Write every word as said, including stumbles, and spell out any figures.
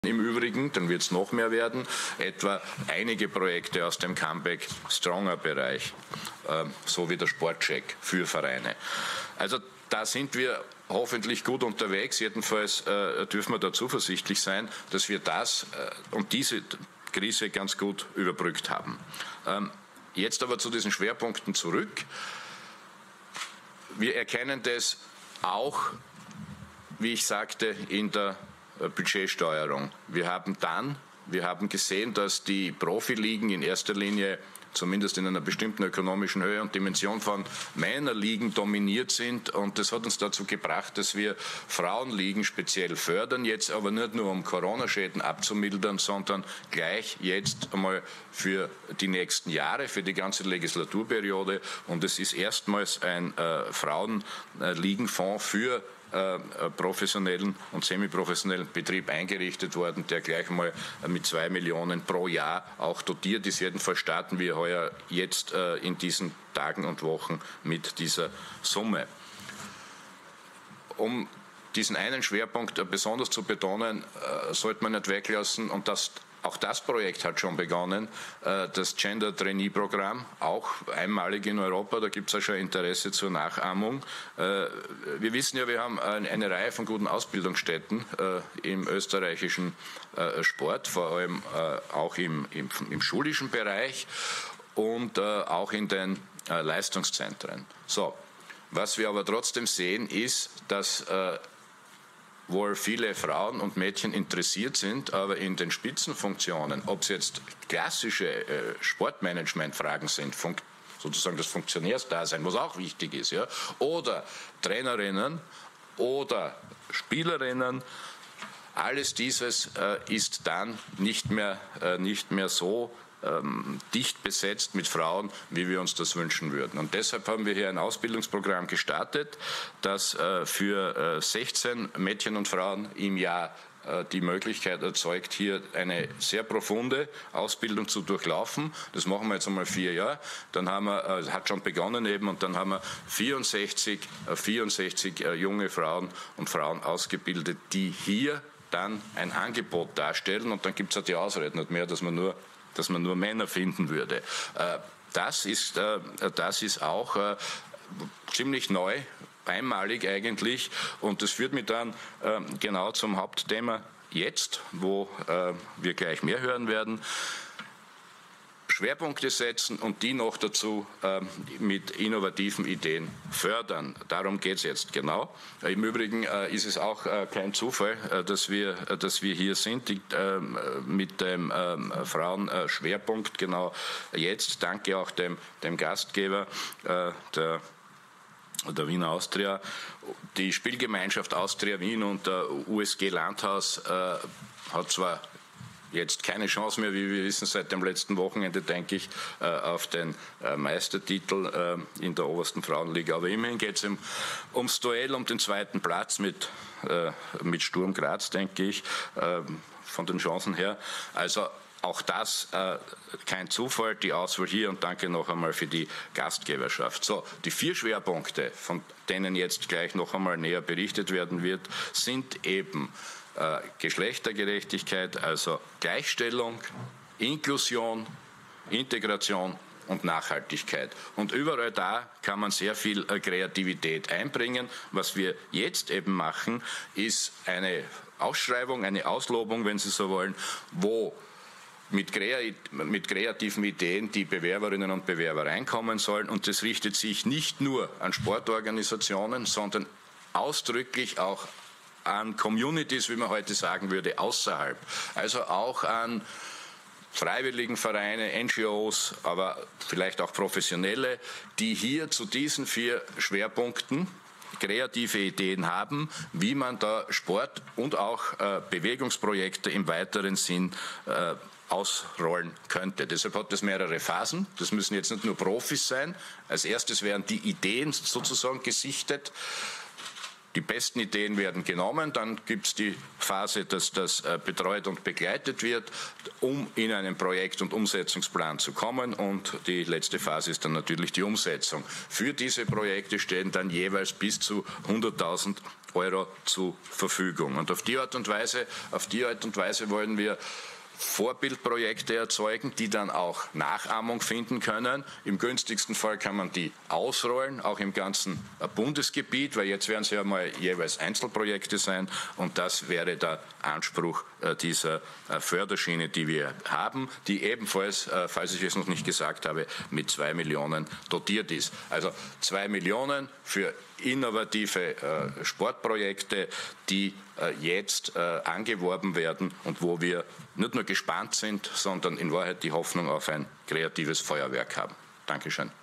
Im Übrigen, dann wird es noch mehr werden, etwa einige Projekte aus dem Comeback Stronger Bereich, äh, so wie der Sportcheck für Vereine. Also da sind wir hoffentlich gut unterwegs. Jedenfalls äh, dürfen wir da zuversichtlich sein, dass wir das äh, und diese Krise ganz gut überbrückt haben. Ähm, jetzt aber zu diesen Schwerpunkten zurück. Wir erkennen das auch, wie ich sagte, in der Budgetsteuerung. Wir haben dann, wir haben gesehen, dass die Profiligen in erster Linie, zumindest in einer bestimmten ökonomischen Höhe und Dimension von Männerligen dominiert sind, und das hat uns dazu gebracht, dass wir Frauenligen speziell fördern, jetzt aber nicht nur um Corona-Schäden abzumildern, sondern gleich jetzt einmal für die nächsten Jahre, für die ganze Legislaturperiode, und es ist erstmals ein äh, Frauenligenfonds für Äh, professionellen und semiprofessionellen Betrieb eingerichtet worden, der gleich mal mit zwei Millionen pro Jahr auch dotiert ist. Jedenfalls starten wir heuer jetzt äh, in diesen Tagen und Wochen mit dieser Summe. Um diesen einen Schwerpunkt äh, besonders zu betonen, äh, sollte man nicht weglassen, und das Auch das Projekt hat schon begonnen, das Gender Trainee Programm, auch einmalig in Europa, da gibt es ja schon Interesse zur Nachahmung. Wir wissen ja, wir haben eine Reihe von guten Ausbildungsstätten im österreichischen Sport, vor allem auch im, im, im schulischen Bereich und auch in den Leistungszentren. So, was wir aber trotzdem sehen, ist, dass wohl viele Frauen und Mädchen interessiert sind, aber in den Spitzenfunktionen, ob es jetzt klassische äh, Sportmanagement-Fragen sind, sozusagen das Funktionärsdasein, was auch wichtig ist, ja, oder Trainerinnen oder Spielerinnen, alles dieses äh, ist dann nicht mehr, äh, nicht mehr so Ähm, dicht besetzt mit Frauen, wie wir uns das wünschen würden. Und deshalb haben wir hier ein Ausbildungsprogramm gestartet, das äh, für äh, sechzehn Mädchen und Frauen im Jahr äh, die Möglichkeit erzeugt, hier eine sehr profunde Ausbildung zu durchlaufen. Das machen wir jetzt einmal vier Jahre. Dann haben wir, äh, hat schon begonnen eben, und dann haben wir vierundsechzig, äh, vierundsechzig äh, junge Frauen und Frauen ausgebildet, die hier dann ein Angebot darstellen. Und dann gibt es ja die Ausrede nicht mehr, dass man nur dass man nur Männer finden würde. Das ist, das ist auch ziemlich neu, einmalig eigentlich, und das führt mich dann genau zum Hauptthema jetzt, wo wir gleich mehr hören werden. Schwerpunkte setzen und die noch dazu äh, mit innovativen Ideen fördern. Darum geht es jetzt genau. Im Übrigen äh, ist es auch äh, kein Zufall, äh, dass, wir, äh, dass wir hier sind, die, äh, mit dem äh, Frauenschwerpunkt genau jetzt. Danke auch dem, dem Gastgeber, äh, der der Wiener Austria. Die Spielgemeinschaft Austria Wien und der U S G Landhaus äh, hat zwar jetzt keine Chance mehr, wie wir wissen, seit dem letzten Wochenende, denke ich, auf den Meistertitel in der obersten Frauenliga. Aber immerhin geht es um, ums Duell um den zweiten Platz mit, mit Sturm Graz, denke ich, von den Chancen her. Also auch das äh, kein Zufall, die Auswahl hier, und danke noch einmal für die Gastgeberschaft. So, die vier Schwerpunkte, von denen jetzt gleich noch einmal näher berichtet werden wird, sind eben Äh, Geschlechtergerechtigkeit, also Gleichstellung, Inklusion, Integration und Nachhaltigkeit. Und überall da kann man sehr viel äh, Kreativität einbringen. Was wir jetzt eben machen, ist eine Ausschreibung, eine Auslobung, wenn Sie so wollen, wo mit, krea- mit kreativen Ideen die Bewerberinnen und Bewerber reinkommen sollen. Und das richtet sich nicht nur an Sportorganisationen, sondern ausdrücklich auch an Communities, wie man heute sagen würde, außerhalb. Also auch an Freiwilligenvereine, N G Os, aber vielleicht auch Professionelle, die hier zu diesen vier Schwerpunkten kreative Ideen haben, wie man da Sport und auch äh, Bewegungsprojekte im weiteren Sinn äh, ausrollen könnte. Deshalb hat das mehrere Phasen. Das müssen jetzt nicht nur Profis sein. Als erstes werden die Ideen sozusagen gesichtet. Die besten Ideen werden genommen, dann gibt es die Phase, dass das äh, betreut und begleitet wird, um in einen Projekt- und Umsetzungsplan zu kommen, und die letzte Phase ist dann natürlich die Umsetzung. Für diese Projekte stehen dann jeweils bis zu hunderttausend Euro zur Verfügung. Und auf die Art und Weise, auf die Art und Weise wollen wir Vorbildprojekte erzeugen, die dann auch Nachahmung finden können. Im günstigsten Fall kann man die ausrollen, auch im ganzen Bundesgebiet, weil jetzt werden es ja mal jeweils Einzelprojekte sein und das wäre der Anspruch dieser Förderschiene, die wir haben, die ebenfalls, falls ich es noch nicht gesagt habe, mit zwei Millionen dotiert ist. Also zwei Millionen für innovative äh, Sportprojekte, die äh, jetzt äh, angeworben werden und wo wir nicht nur gespannt sind, sondern in Wahrheit die Hoffnung auf ein kreatives Feuerwerk haben. Dankeschön.